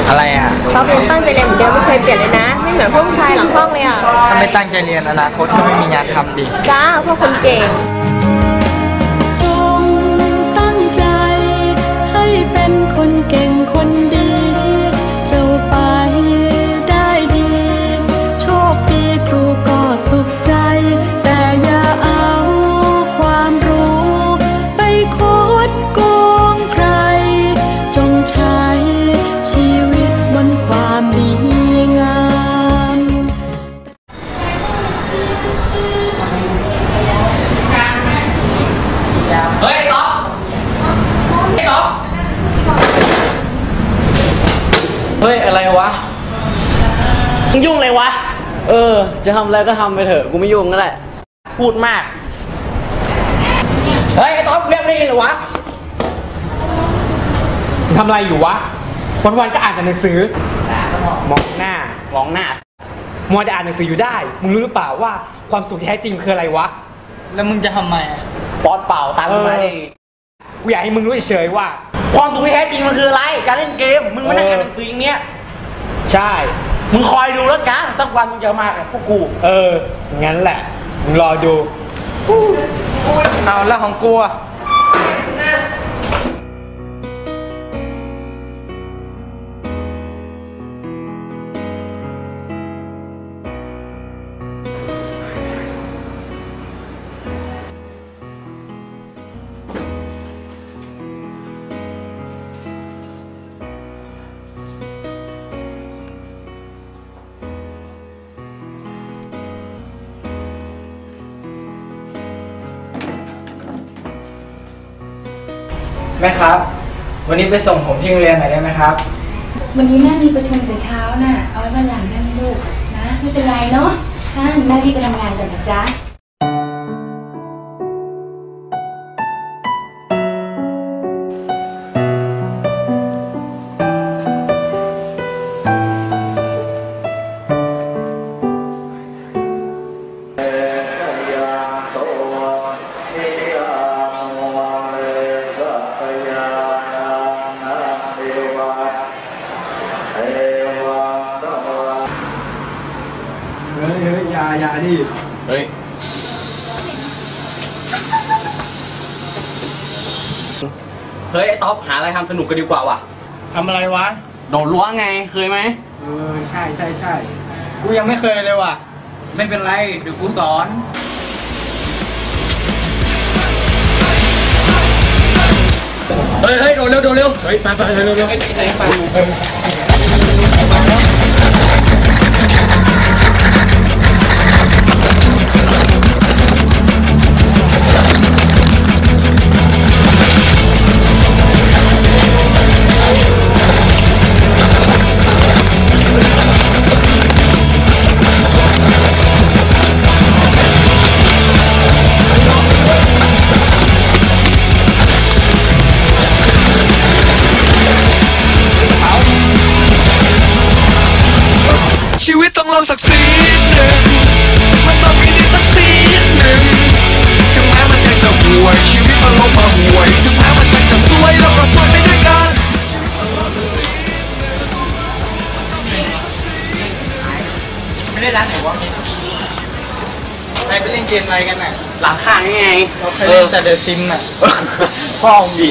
อะไรอ่ะท็อปยังตั้งใจเรียนเหมือนเดิมไม่เคยเปลี่ยนเลยนะไม่เหมือนพวกผู้ชายหลังห้องเลยอ่ะถ้าไม่ตั้งใจเรียนอนาคตก็ไม่มีงานทำดิจ้าพวกคนเก่งจงตั้งใจให้เป็นคนเก่งคนดีเจ้าไปได้ดีโชคดีครูก็สุขใจแต่อย่าเอาความรู้ไปคดโกงใครจงใช้ชีวิตบนความดีงามเฮ้ยต๊อบไอ้ต๊อบเฮ้ยอะไรวะมึงยุ่งเลยวะจะทำอะไรก็ทำไปเถอะกูไม่ยุ่งก็ได้พูดมากเฮ้ยไอ้ต๊อบเรียกไม่ได้เหรอวะทำอะไรอยู่วะวันๆก็อ่านแต่หนังสือมองหน้ามัวจะอ่านหนังสืออยู่ได้มึงรู้หรือเปล่าว่าความสุขที่แท้จริงคืออะไรวะแล้วมึงจะทำไมปอดเปล่าตามมึงมาดิกูอยากให้มึงรู้เฉยๆว่าความสุขที่แท้จริงมันคืออะไรการเล่นเกมมึงมานั่งอ่านหนังสืออย่างเนี้ยใช่มึงคอยดูแล้วกันตั้งวันมึงจะมากับพวกกูงั้นแหละมึงรอดูเอาแล้วของกูแม่ครับวันนี้ไปส่งผมที่โรงเรียนหน่อยได้ไหมครับวันนี้แม่มีประชุมแต่เช้าน่ะเอาไว้วันหลังได้ไหมลูกนะไม่เป็นไรเนาะท่านแม่รีบไปทำงานก่อนนะจ๊ะอย่าดิเฮ้ยไอ้ต๊อบหาอะไรทำสนุกกันดีกว่าว่ะทำอะไรวะโดดรั้วไงเคยไหมใช่กูยังไม่เคยเลยว่ะไม่เป็นไรเดี๋ยวกูสอนเฮ้ยโดดเร็วเฮ้ยไปเร็วชีวิตต้องลองสักซีนหนึ่งมันต้องมีดีสักซีนหนึ่งถึงแม้มันยังจะห่วยชีวิตมันลงมาห่วยถึงแม้มันยังจะสวยเราก็สวยไปด้วยกันไม่ได้ร้านไหนวะนายไปเล่นเกมอะไรกันน่ะหลังข้างไงเราเคยเล่นแต่เดอะซิมน่ะพ่อมึงดิ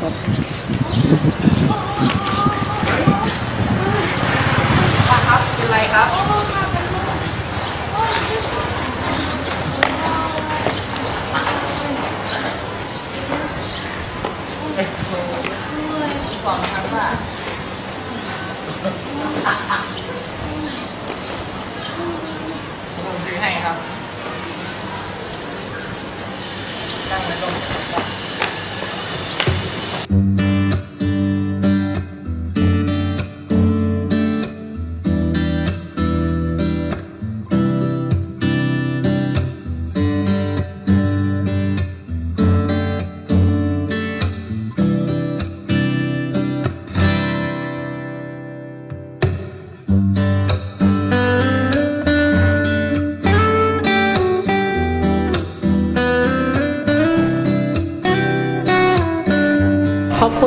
เป็นไร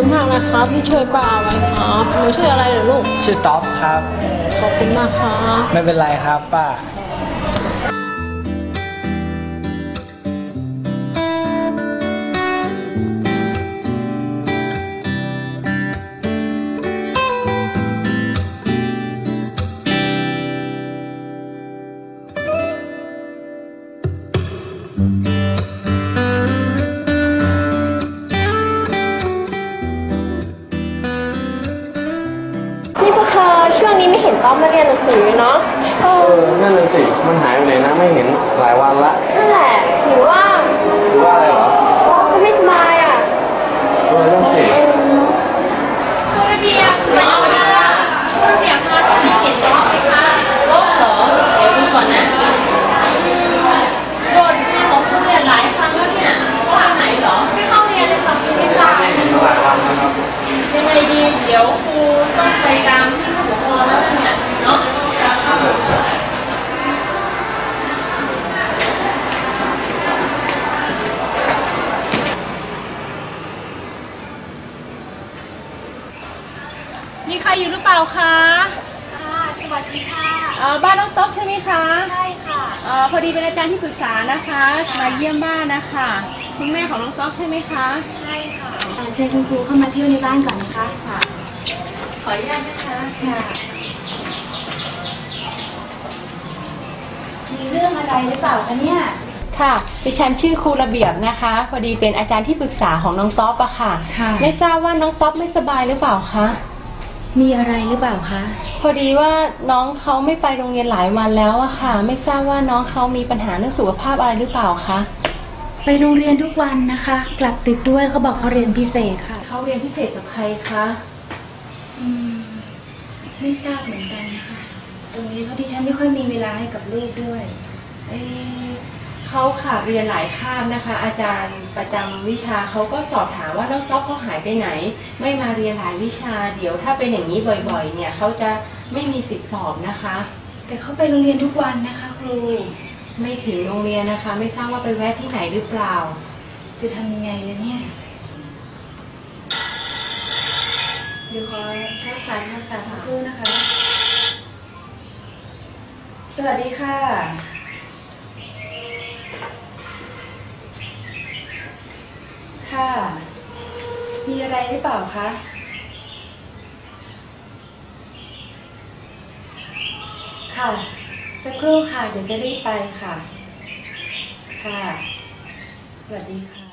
มากนะครับที่ช่วยป้าไว้ครับหนูชื่ออะไรเหรอลูกชื่อต๊อปครับขอบคุณมากครับไม่เป็นไรครับป้านี่พวกเธอช่วงนี้ไม่เห็นต้อมมาเรียนหนังสือเนาะนั่นเลยสิ มันหายไปไหนนะไม่เห็นหลายวันละนั่นแหละหรือว่าหรือว่าอะไรเหรอต้อมจะไม่สบายอ่ะนั่นสิระเบียบน้องค่ะระเบียบมาช่วงนี้เห็นต้อมไหมคะโรคเหรอเดี๋ยวดูก่อนนะโดนงานของครูเนี่ยหลายครั้งแล้วเนี่ยว่าไหนเหรอไม่เข้าเรียนเลยค่ะไม่ทราบหลายวันนะครับยังไงดีเดี๋ยวครูต้องไปตามที่ผู้ปกครองแล้วเนี่ยเนาะมีใครอยู่หรือเปล่าคะสวัสดีค่ะบ้านน้องต๊อกใช่ไหมคะใช่ค่ะพอดีเป็นอาจารย์ที่ปรึกษานะคะมาเยี่ยมบ้านนะคะคุณแม่ของน้องต๊อกใช่ไหมคะเชิญคุณครูเข้ามาเที่ยวในบ้านก่อนนะคะค่ะขออนุญาตนะคะค่ะมีเรื่องอะไรหรือเปล่าคะเนี่ยค่ะดิฉันชื่อครูระเบียบนะคะพอดีเป็นอาจารย์ที่ปรึกษาของน้องต๊อปอะค่ะค่ะไม่ทราบว่าน้องต๊อปไม่สบายหรือเปล่าคะมีอะไรหรือเปล่าคะพอดีว่าน้องเขาไม่ไปโรงเรียนหลายวันแล้วอะค่ะ ไม่ทราบว่าน้องเขามีปัญหาเรื่องสุขภาพอะไรหรือเปล่าคะไปโรงเรียนทุกวันนะคะ กลับดึกด้วยเขาบอกเขาเรียนพิเศษค่ะเขาเรียนพิเศษกับใครคะไม่ทราบเหมือนกันนะคะตรงนี้เพราะดิฉันไม่ค่อยมีเวลาให้กับลูกด้วยเขาขาดเรียนหลายคาบนะคะ อาจารย์ประจำวิชาเขาก็สอบถามว่าน้องต๊อปเขาหายไปไหน ไม่มาเรียนหลายวิชา เดี๋ยวถ้าเป็นอย่างนี้บ่อยๆ เนี่ยเขาจะไม่มีสิทธิสอบนะคะแต่เขาไปโรงเรียนทุกวันนะคะครูไม่ถึงโรงเรียนนะคะ ไม่ทราบว่าไปแวะที่ไหนหรือเปล่าจะทำยังไงเลยเนี่ยเดี๋ยวขอรับสายมาสักครู่นะคะ สวัสดีค่ะ ค่ะ มีอะไรหรือเปล่าคะ ค่ะสักครู่ค่ะ เดี๋ยวจะรีบไปค่ะ ค่ะ สวัสดีค่ะ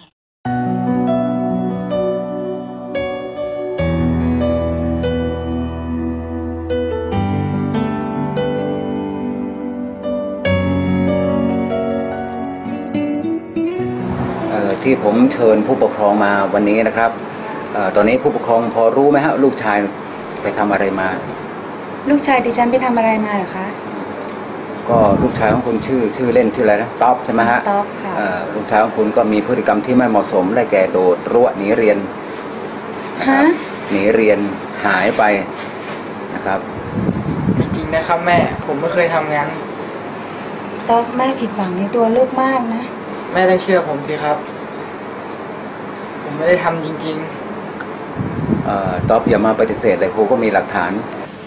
ที่ผมเชิญผู้ปกครองมาวันนี้นะครับตอนนี้ผู้ปกครองพอรู้ไหมฮะลูกชายไปทำอะไรมาลูกชายดิฉันไปทำอะไรมาเหรอคะก็ลูกชายของคุณชื่อเล่นชื่ออะไรนะต๊อบใช่ไหมฮะต๊อบค่ะลูกชายของคุณก็มีพฤติกรรมที่ไม่เหมาะสมได้แก่โดดรั้วหนีเรียนนะครับหนีเรียนหายไปนะครับจริงๆนะครับแม่ผมไม่เคยทำงั้นต๊อบแม่ผิดหวังในตัวลูกมากนะแม่ต้องเชื่อผมสิครับ ผมไม่ได้ทำจริงต๊อบอย่ามาปฏิเสธเลยครูก็มีหลักฐาน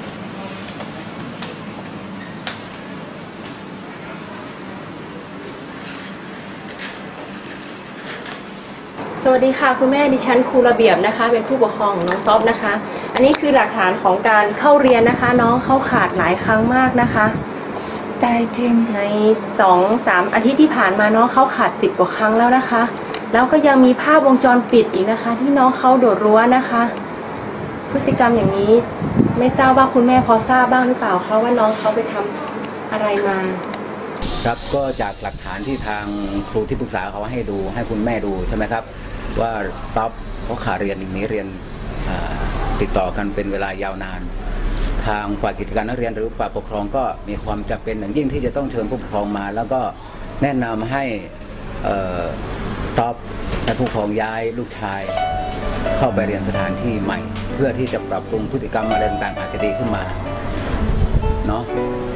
สวัสดีค่ะคุณแม่ดิฉันครูระเบียบนะคะ เป็นผู้ปกครองของน้องต๊อปนะคะ อันนี้คือหลักฐานของการเข้าเรียนนะคะ น้องเข้าขาดหลายครั้งมากนะคะตายจริงใน 2-3 อาทิตย์ที่ผ่านมาน้องเข้าขาด10 กว่าครั้งแล้วนะคะ แล้วก็ยังมีภาพวงจรปิดอีกนะคะ ที่น้องเขาโดดรั้วนะคะ พฤติกรรมอย่างนี้ไม่ทราบว่าคุณแม่พอทราบบ้างหรือเปล่าคะว่าน้องเขาไปทำอะไรมาครับก็จากหลักฐานที่ทางครูที่ปรึกษาเขาให้ดูให้คุณแม่ดูใช่ไหมครับว่าต๊อบเขาขาดเรียนหนีเรียนติดต่อกันเป็นเวลายาวนาน ทางฝ่ายกิจการนักเรียนหรือฝ่ายปกครองก็มีความจำเป็นอย่างยิ่งที่จะต้องเชิญผู้ปกครองมา แล้วก็แนะนำให้ต๊อบและผู้ปกครองย้ายลูกชายเข้าไปเรียนสถานที่ใหม่ เพื่อที่จะปรับปรุงพฤติกรรมอะไรต่างๆอาจจะดีขึ้นมาเนาะ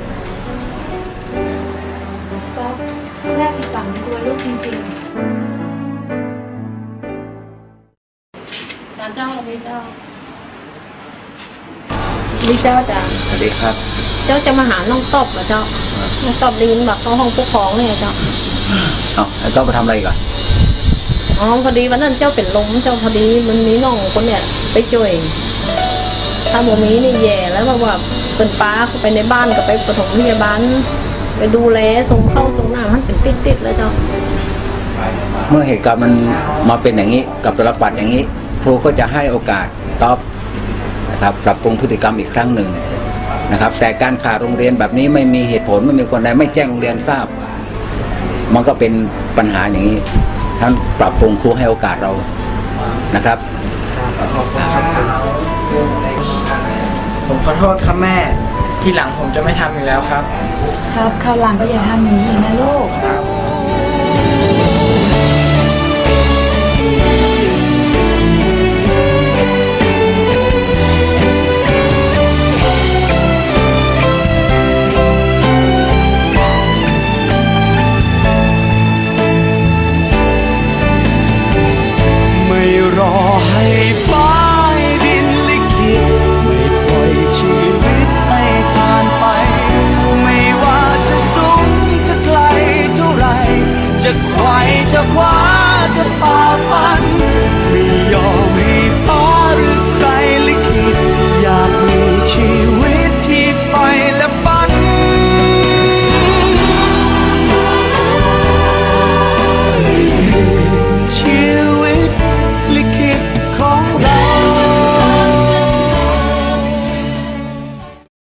ต๊อบแม่ผิดหวังในตัวลูกจริงๆการเจ้าระเบียบดีเจ้าดีเจ้าจ้ะสวัสดีครับเจ้าจะมาหาน้องตบเหรอเจ้าน้องตบได้ยินบอกเขาห้องปกครองเนี่ยเจ้าแล้วก็มาทำอะไรก่อนอ๋อพอดีวันนั้นเจ้าเป็นลมเจ้าพอดีมันมีน้องคนเนี่ยไปจ่วยถ้าโมมีนี่แย่แล้วว่าเป็นป้าเข้าไปในบ้านก็ไปปฐมพยาบาลไปดูแลส่งเข้าส่งหน้ามันเป็นติดแล้วเจ้าเมื่อเหตุการณ์มันมาเป็นอย่างนี้กับสารปัดอย่างนี้ ครูก็จะให้โอกาสตอบนะครับปรับปรุงพฤติกรรมอีกครั้งหนึ่งนะครับ แต่การขาดโรงเรียนแบบนี้ไม่มีเหตุผลไม่มีคนใดไม่แจ้งโรงเรียนทราบ มันก็เป็นปัญหาอย่างนี้ท่านปรับปรุงครูให้โอกาสเรานะครับผมขอโทษครับแม่ทีหลังผมจะไม่ทำอีกแล้วครับครับคราวหลังก็อย่าทำอย่างนี้อีกนะลูกไม่รอให้ฟ้าให้ดินลิขิตไม่ปล่อยชีวิตให้ผ่านไป ไม่ว่าจะสูงจะไกลเท่าไรจะไขว่จะคว้า